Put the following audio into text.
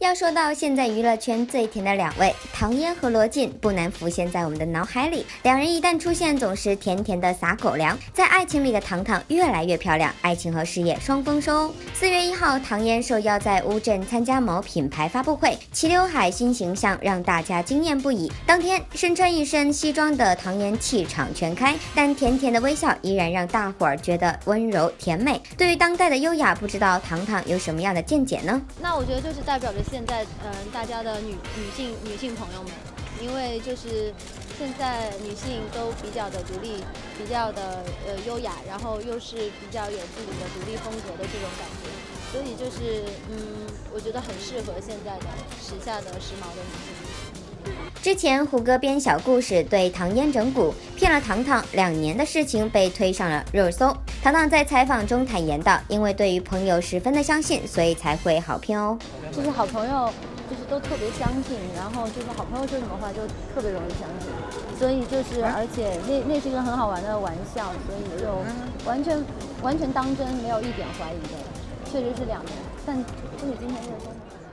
要说到现在娱乐圈最甜的两位，唐嫣和罗晋，不难浮现在我们的脑海里。两人一旦出现，总是甜甜的撒狗粮。在爱情里的糖糖越来越漂亮，爱情和事业双丰收。4月1号，唐嫣受邀在乌镇参加某品牌发布会，齐刘海新形象让大家惊艳不已。当天，身穿一身西装的唐嫣气场全开，但甜甜的微笑依然让大伙儿觉得温柔甜美。对于当代的优雅，不知道糖糖有什么样的见解呢？ 那我觉得就是代表着现在大家的女性朋友们，因为就是现在女性都比较的独立，比较的优雅，然后又是比较有自己的独立风格的这种感觉，所以就是我觉得很适合现在的时下的时髦的女性。 之前胡歌编小故事对唐嫣整蛊，骗了糖糖2年的事情被推上了热搜。糖糖在采访中坦言道，因为对于朋友十分的相信，所以才会好骗哦。 就是好朋友就是都特别相信，然后就是好朋友说什么话就特别容易相信，所以就是而且那是一个很好玩的玩笑，所以就完全当真，没有一点怀疑的，确实是2年，但就是今天热搜。